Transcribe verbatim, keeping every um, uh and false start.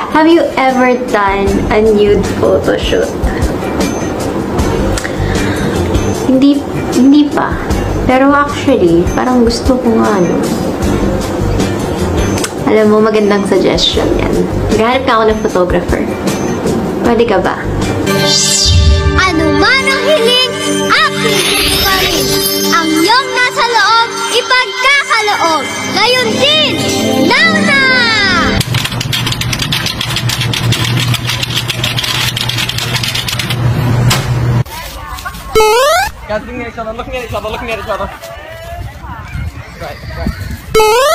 Have you ever done a nude photo shoot? Hindi, hindi pa. Pero actually, parang gusto ko nga, ano. Alam mo, magandang suggestion yan. Naghahanap ka ako ng photographer. Pwede ka ba? Ano man ang hiling, aking pa rin. Ang iyong nasa loob, ipagkakaloob. Ngayon din, now na! Guys, looking at each other, looking at each other, looking at each other. Right, right.